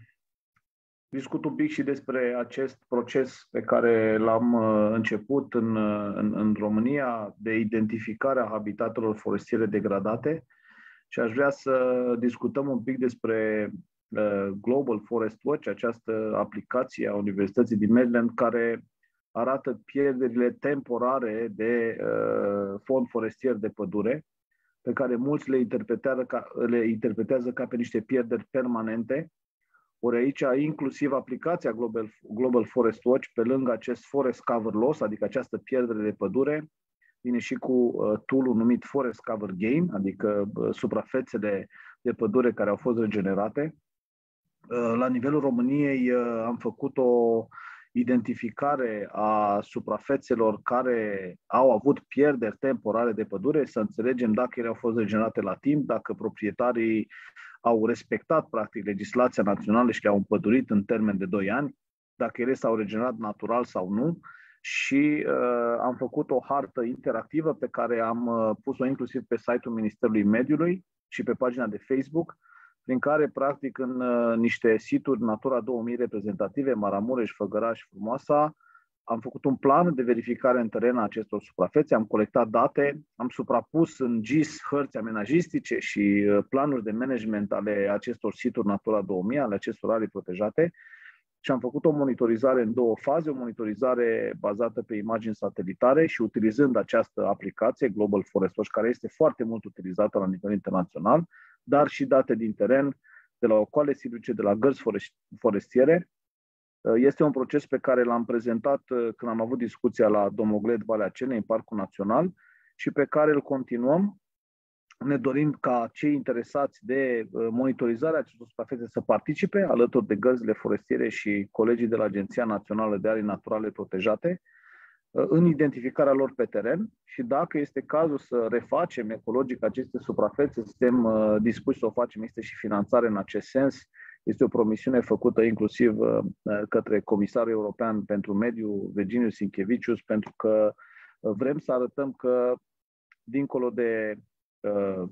discut un pic și despre acest proces pe care l-am uh, început în, în, în România de identificare a habitatelor forestiere degradate și aș vrea să discutăm un pic despre uh, Global Forest Watch, această aplicație a Universității din Maryland care arată pierderile temporare de uh, fond forestier de pădure, pe care mulți le interpretează ca, le interpretează ca pe niște pierderi permanente. Ori aici, inclusiv aplicația Global, Global Forest Watch, pe lângă acest forest cover loss, adică această pierdere de pădure, vine și cu uh, tool-ul numit Forest Cover Gain, adică uh, suprafețele de pădure care au fost regenerate. Uh, la nivelul României uh, am făcut o identificare a suprafețelor care au avut pierderi temporare de pădure, să înțelegem dacă ele au fost regenerate la timp, dacă proprietarii au respectat practic legislația națională și le-au împădurit în termen de doi ani, dacă ele s-au regenerat natural sau nu. Și uh, am făcut o hartă interactivă pe care am uh, pus-o inclusiv pe site-ul Ministerului Mediului și pe pagina de Facebook, prin care, practic, în uh, niște situri Natura două mii reprezentative, Maramureș, Făgăraș, Frumoasa, am făcut un plan de verificare în teren a acestor suprafețe, am colectat date, am suprapus în G I S hărți amenajistice și uh, planuri de management ale acestor situri Natura două mii, ale acestor arii protejate, și am făcut o monitorizare în două faze, o monitorizare bazată pe imagini satelitare și utilizând această aplicație Global Forest Watch, care este foarte mult utilizată la nivel internațional, dar și date din teren, de la ocoale silvice, de la gărzi forestiere. Este un proces pe care l-am prezentat când am avut discuția la Domogled, Valea Cenei, în Parcul Național, și pe care îl continuăm. Ne dorim ca cei interesați de monitorizarea acestor suprafețe să participe alături de gărzile forestiere și colegii de la Agenția Națională de Arii Naturale Protejate în identificarea lor pe teren și dacă este cazul să refacem ecologic aceste suprafețe, suntem dispuși să o facem. Este și finanțare în acest sens. Este o promisiune făcută inclusiv către Comisarul European pentru Mediu, Virginijus Sinkevicius, pentru că vrem să arătăm că, dincolo de uh,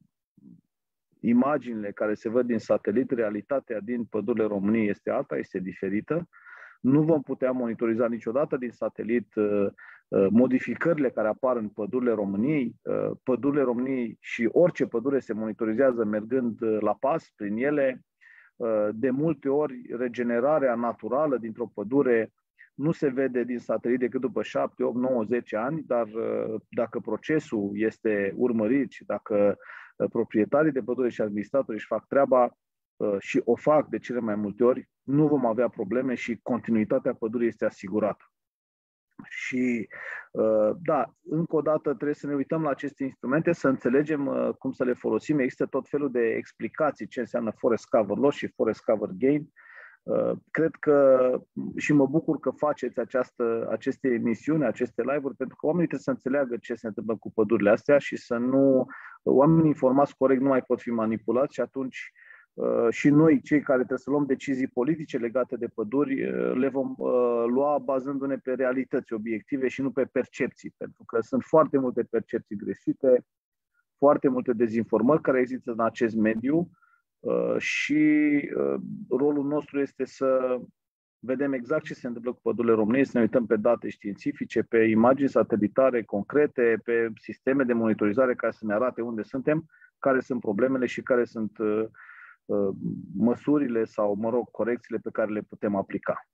imaginile care se văd din satelit, realitatea din pădurile României este alta, este diferită. Nu vom putea monitoriza niciodată din satelit uh, modificările care apar în pădurile României. Uh, pădurile României și orice pădure se monitorizează mergând la pas prin ele. Uh, de multe ori, regenerarea naturală dintr-o pădure nu se vede din satelit decât după șapte, opt, nouă, zece ani, dar dacă procesul este urmărit și dacă proprietarii de pădure și administratorii își fac treaba și o fac de cele mai multe ori, nu vom avea probleme și continuitatea pădurii este asigurată. Și, da, încă o dată trebuie să ne uităm la aceste instrumente, să înțelegem cum să le folosim. Există tot felul de explicații ce înseamnă forest cover loss și forest cover gain. Cred că și mă bucur că faceți această, aceste emisiuni, aceste live-uri, pentru că oamenii trebuie să înțeleagă ce se întâmplă cu pădurile astea și să nu... Oamenii informați corect nu mai pot fi manipulați și atunci și noi, cei care trebuie să luăm decizii politice legate de păduri, le vom lua bazându-ne pe realități obiective și nu pe percepții, pentru că sunt foarte multe percepții greșite, foarte multe dezinformări care există în acest mediu și rolul nostru este să vedem exact ce se întâmplă cu pădurile României, să ne uităm pe date științifice, pe imagini satelitare concrete, pe sisteme de monitorizare care să ne arate unde suntem, care sunt problemele și care sunt măsurile sau, mă rog, corecțiile pe care le putem aplica.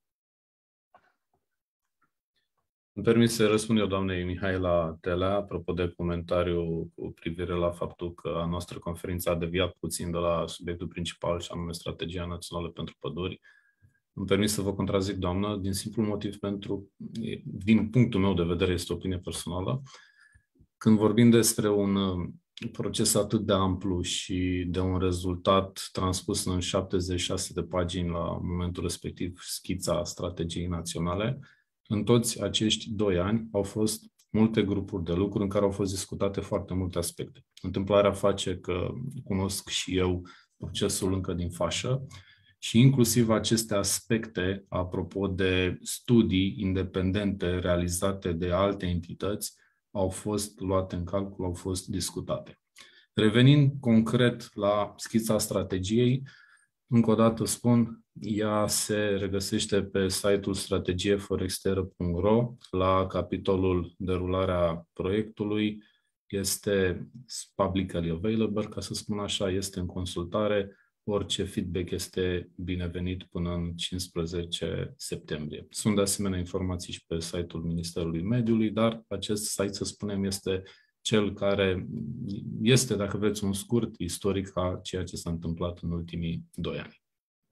Îmi permit să răspund eu doamnei Mihaela Telea, apropo de comentariu cu privire la faptul că a noastră conferință a deviat puțin de la subiectul principal, și anume Strategia Națională pentru Păduri. Îmi permit să vă contrazic, doamnă, din simplu motiv pentru, din punctul meu de vedere, este o opinie personală. Când vorbim despre un proces atât de amplu și de un rezultat transpus în șaptezeci și șase de pagini la momentul respectiv, schița strategiei naționale, în toți acești doi ani au fost multe grupuri de lucru în care au fost discutate foarte multe aspecte. Întâmplarea face că cunosc și eu procesul încă din fașă și inclusiv aceste aspecte, apropo de studii independente realizate de alte entități, au fost luate în calcul, au fost discutate. Revenind concret la schița strategiei, încă o dată spun, ea se regăsește pe site-ul strategie forestieră punct ro la capitolul derularea proiectului. Este publicly available, ca să spun așa, este în consultare. Orice feedback este binevenit până în cincisprezece septembrie. Sunt de asemenea informații și pe site-ul Ministerului Mediului, dar acest site, să spunem, este cel care este, dacă vreți, un scurt istoric a ceea ce s-a întâmplat în ultimii doi ani.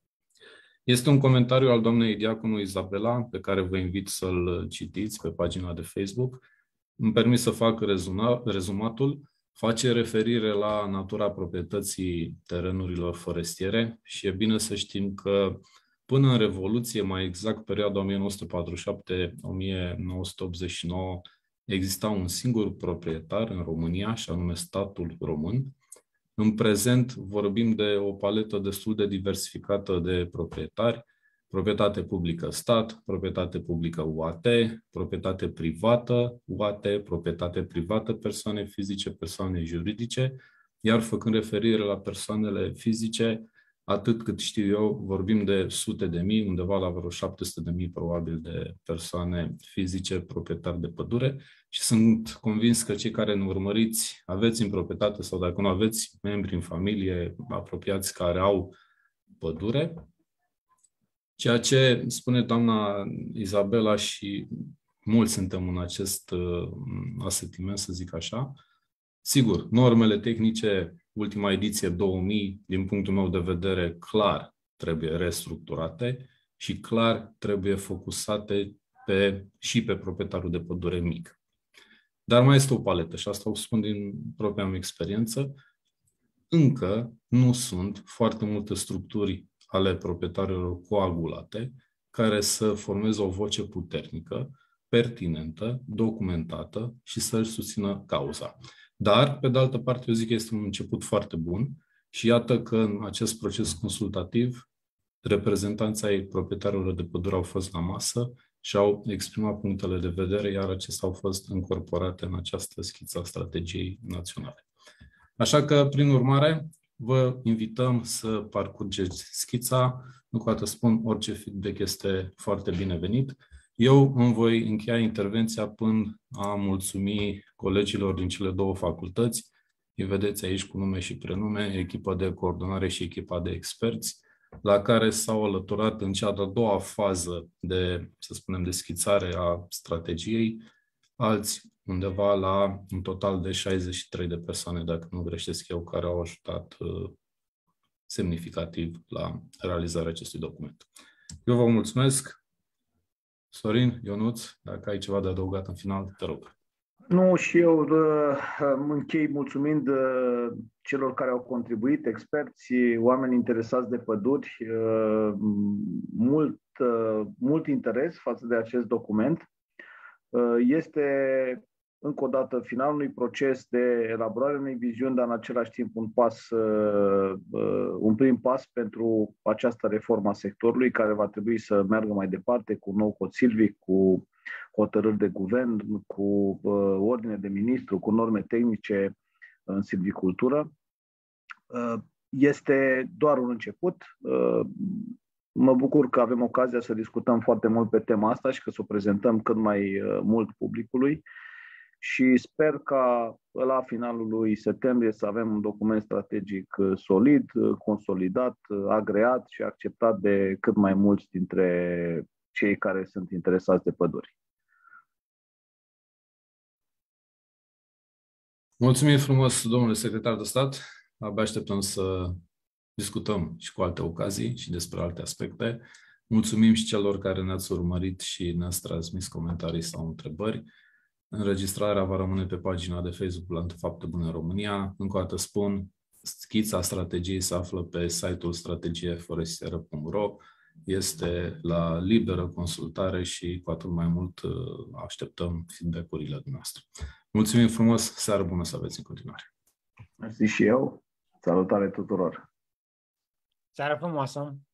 Este un comentariu al doamnei diaconu Izabela, pe care vă invit să-l citiți pe pagina de Facebook. Îmi permit să fac rezuma, rezumatul. Face referire la natura proprietății terenurilor forestiere și e bine să știm că până în Revoluție, mai exact perioada o mie nouă sute patruzeci și șapte - o mie nouă sute optzeci și nouă, exista un singur proprietar în România, și anume statul român. În prezent vorbim de o paletă destul de diversificată de proprietari: proprietate publică stat, proprietate publică U A T, proprietate privată U A T, proprietate privată persoane fizice, persoane juridice, iar făcând referire la persoanele fizice, atât cât știu eu, vorbim de sute de mii, undeva la vreo șapte sute de mii probabil de persoane fizice proprietari de pădure, și sunt convins că cei care ne urmăriți aveți în proprietate sau dacă nu aveți membri în familie apropiați care au pădure. Ceea ce spune doamna Izabela, și mulți suntem în acest asetiment, să zic așa, sigur, normele tehnice, ultima ediție două mii, din punctul meu de vedere, clar trebuie restructurate și clar trebuie focusate pe, și pe proprietarul de pădure mic. Dar mai este o paletă, și asta o spun din propria mea experiență, încă nu sunt foarte multe structuri ale proprietarilor coagulate care să formeze o voce puternică, pertinentă, documentată și să-și susțină cauza. Dar, pe de altă parte, eu zic că este un început foarte bun și iată că în acest proces consultativ reprezentanții ai proprietarilor de pădure au fost la masă și au exprimat punctele de vedere, iar acestea au fost încorporate în această schiță a strategiei naționale. Așa că, prin urmare, vă invităm să parcurgeți schița. Încă o dată spun, orice feedback este foarte binevenit. Eu îmi voi încheia intervenția până a mulțumi colegilor din cele două facultăți. Îi vedeți aici cu nume și prenume, echipa de coordonare și echipa de experți. la care s-au alăturat în cea de-a doua fază de, să spunem, de schițare a strategiei, alți undeva la un total de șaizeci și trei de persoane, dacă nu greșesc eu, care au ajutat uh, semnificativ la realizarea acestui document. Eu vă mulțumesc. Sorin, Ionuț, dacă ai ceva de adăugat în final, te rog. Nu, și eu mă închei mulțumind celor care au contribuit, experți, oameni interesați de păduri, mult, mult interes față de acest document. Este, încă o dată, finalul unui proces de elaborare unei viziuni, dar în același timp un pas, un prim pas pentru această reformă a sectorului, care va trebui să meargă mai departe cu un nou cod silvic, cu hotărâri de guvern, cu uh, ordine de ministru, cu norme tehnice în silvicultură. Uh, este doar un început. Uh, mă bucur că avem ocazia să discutăm foarte mult pe tema asta și că să o prezentăm cât mai uh, mult publicului și sper ca la finalul lui septembrie să avem un document strategic solid, consolidat, agreat și acceptat de cât mai mulți dintre cei care sunt interesați de păduri. Mulțumim frumos, domnule secretar de stat. Abia așteptăm să discutăm și cu alte ocazii și despre alte aspecte. Mulțumim și celor care ne-ați urmărit și ne-ați transmis comentarii sau întrebări. Înregistrarea va rămâne pe pagina de Facebook Plantăm Fapte Bune România. Încă o dată spun, schița strategiei se află pe site-ul strategie forestieră punct ro. Este la liberă consultare și cu atât mai mult așteptăm feedback-urile dumneavoastră. Mulțumim frumos, seară bună să aveți în continuare. Mersi și eu, salutare tuturor! Seară frumoasă!